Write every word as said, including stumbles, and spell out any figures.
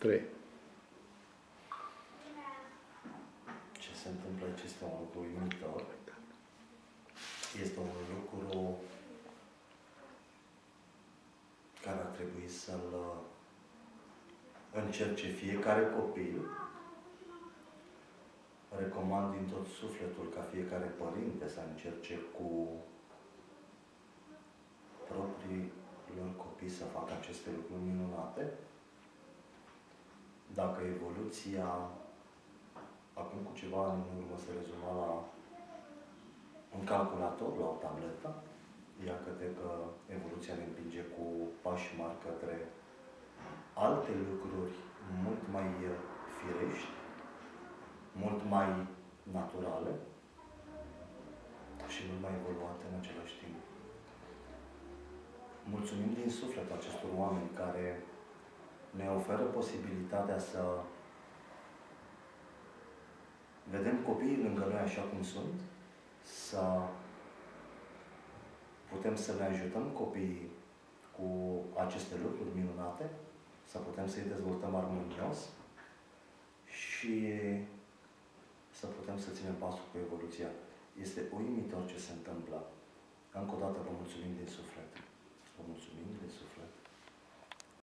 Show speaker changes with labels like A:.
A: trei.
B: Ce se întâmplă aici este un lucru uimitor. Este un lucru care ar trebui să-l încerce fiecare copil. Recomand din tot sufletul ca fiecare părinte să încerce cu proprii lor copii să facă aceste lucruri minunate. Dacă evoluția acum cu ceva ani în urmă se rezuma la un calculator, la o tabletă, iată că evoluția ne împinge cu pași mari către alte lucruri mult mai firești, mult mai naturale și mult mai evoluate în același timp. Mulțumim din suflet acestor oameni care ne oferă posibilitatea să vedem copiii lângă noi așa cum sunt, să putem să le ajutăm copiii cu aceste lucruri minunate, să putem să-i dezvoltăm armonios și să putem să ținem pasul cu evoluția. Este uimitor ce se întâmplă. Încă o dată vă mulțumim din suflet. Vă mulțumim din suflet.